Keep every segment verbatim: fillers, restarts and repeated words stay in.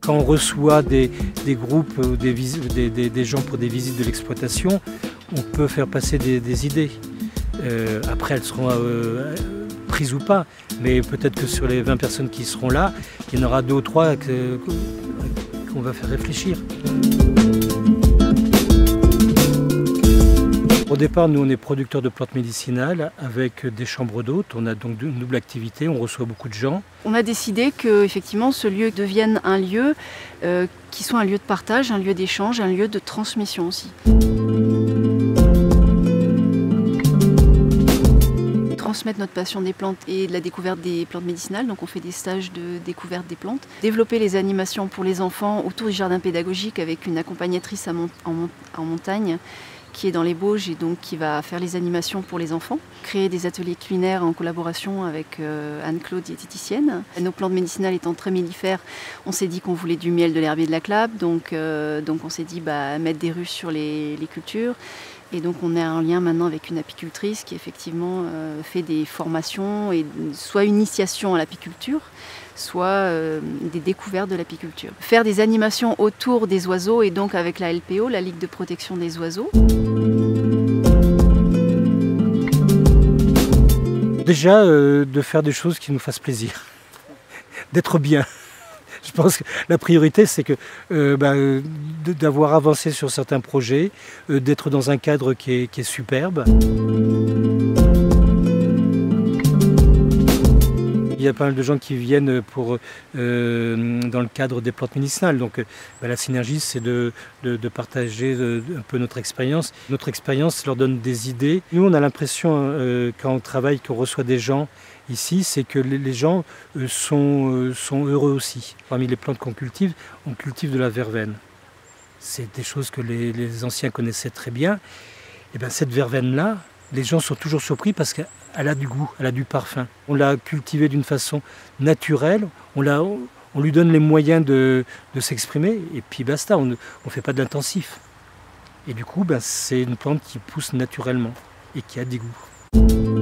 quand on reçoit des, des groupes ou des, des, des, des gens pour des visites de l'exploitation, on peut faire passer des, des idées. Euh, après, elles seront euh, prises ou pas, mais peut-être que sur les vingt personnes qui seront là, il y en aura deux ou trois que, qu'on va faire réfléchir. Au départ, nous, on est producteurs de plantes médicinales avec des chambres d'hôtes. On a donc une double activité, on reçoit beaucoup de gens. On a décidé que effectivement, ce lieu devienne un lieu euh, qui soit un lieu de partage, un lieu d'échange, un lieu de transmission aussi. Transmettre notre passion des plantes et de la découverte des plantes médicinales, donc on fait des stages de découverte des plantes. Développer les animations pour les enfants autour du jardin pédagogique avec une accompagnatrice en, en, en montagne qui est dans les Bauges et donc qui va faire les animations pour les enfants. Créer des ateliers culinaires en collaboration avec euh, Anne-Claude, diététicienne. Nos plantes médicinales étant très mellifères, on s'est dit qu'on voulait du miel, de l'herbier, de la clabe, donc, euh, donc on s'est dit bah, mettre des ruches sur les, les cultures. Et donc on est en lien maintenant avec une apicultrice qui effectivement euh, fait des formations, et soit une initiation à l'apiculture, soit euh, des découvertes de l'apiculture. Faire des animations autour des oiseaux et donc avec la L P O, la Ligue de protection des oiseaux. Déjà euh, de faire des choses qui nous fassent plaisir, d'être bien. Je pense que la priorité, c'est que euh, bah, d'avoir avancé sur certains projets, euh, d'être dans un cadre qui est, qui est superbe. Il y a pas mal de gens qui viennent pour, euh, dans le cadre des plantes médicinales. Donc bah, la synergie, c'est de, de, de partager de, de, un peu notre expérience. Notre expérience leur donne des idées. Nous, on a l'impression, euh, quand on travaille, qu'on reçoit des gens ici, c'est que les gens sont, sont heureux aussi. Parmi les plantes qu'on cultive, on cultive de la verveine. C'est des choses que les, les anciens connaissaient très bien. Et bien cette verveine-là, les gens sont toujours surpris parce qu'elle a du goût, elle a du parfum. On l'a cultivée d'une façon naturelle, on, la, on lui donne les moyens de, de s'exprimer et puis basta, on ne on fait pas de l'intensif. Et du coup, ben, c'est une plante qui pousse naturellement et qui a des goûts.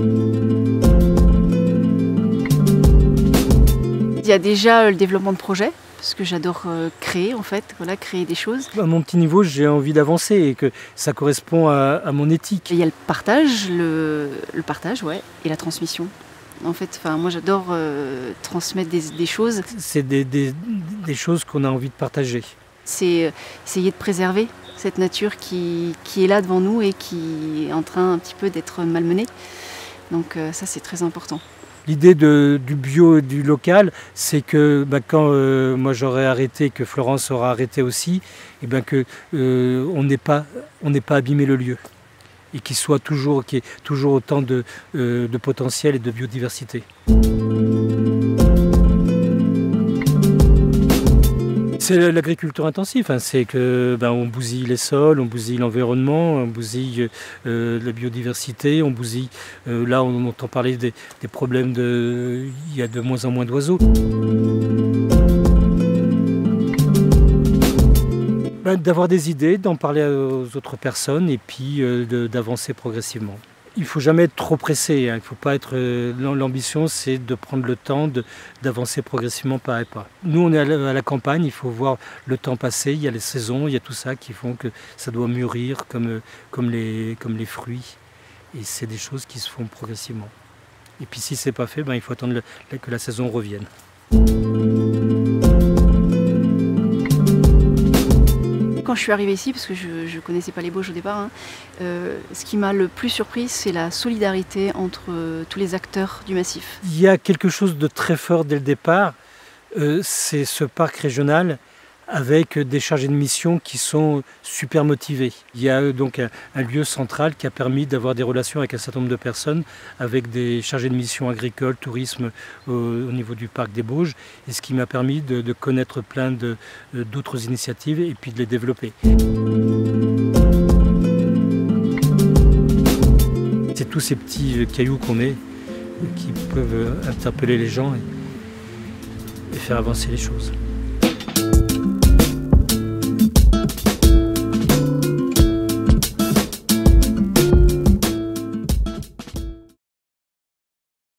Il y a déjà le développement de projets, parce que j'adore créer en fait, voilà, créer des choses. À mon petit niveau, j'ai envie d'avancer et que ça correspond à, à mon éthique. Il y a le partage, le, le partage, ouais, et la transmission. En fait, enfin, moi j'adore euh, transmettre des, des choses. C'est des, des, des choses qu'on a envie de partager. C'est essayer de préserver cette nature qui, qui est là devant nous et qui est en train un petit peu d'être malmenée. Donc euh, ça c'est très important. L'idée du bio et du local, c'est que bah, quand euh, moi j'aurai arrêté, que Florence aura arrêté aussi, et ben que euh, on n'ait pas, on n'ait pas abîmé le lieu et qu'il soit toujours, qu'il y ait toujours autant de, euh, de potentiel et de biodiversité. C'est l'agriculture intensive, hein. C'est que ben, on bousille les sols, on bousille l'environnement, on bousille euh, la biodiversité, on bousille. Euh, là, on entend parler des, des problèmes de. Il y a de moins en moins d'oiseaux. Ben, d'avoir des idées, d'en parler aux autres personnes et puis euh, d'avancer progressivement. Il ne faut jamais être trop pressé, hein. Il faut pas être. L'ambition, c'est de prendre le temps d'avancer progressivement pas à pas. Nous, on est à la, à la campagne, il faut voir le temps passer. Il y a les saisons, il y a tout ça qui font que ça doit mûrir comme, comme, les, comme les fruits. Et c'est des choses qui se font progressivement. Et puis si c'est pas fait, ben, il faut attendre le, que la saison revienne. Quand je suis arrivée ici, parce que je ne connaissais pas les Bauges au départ, hein, euh, ce qui m'a le plus surpris, c'est la solidarité entre euh, tous les acteurs du massif. Il y a quelque chose de très fort dès le départ, euh, c'est ce parc régional avec des chargés de mission qui sont super motivés. Il y a donc un, un lieu central qui a permis d'avoir des relations avec un certain nombre de personnes, avec des chargés de mission agricoles, tourisme au, au niveau du parc des Bauges, et ce qui m'a permis de, de connaître plein de, d'autres initiatives et puis de les développer. C'est tous ces petits cailloux qu'on met qui peuvent interpeller les gens et, et faire avancer les choses.